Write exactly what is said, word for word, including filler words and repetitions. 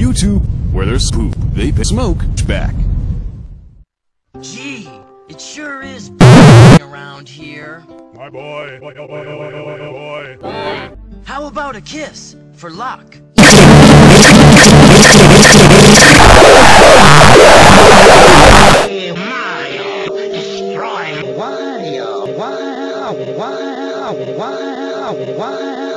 YouTube, where there's poop, they smoke back. Gee, it sure is around here. My boy, boy, boy, boy, boy. How about a kiss for luck? Destroying Wario, wow, wow, wow, wow.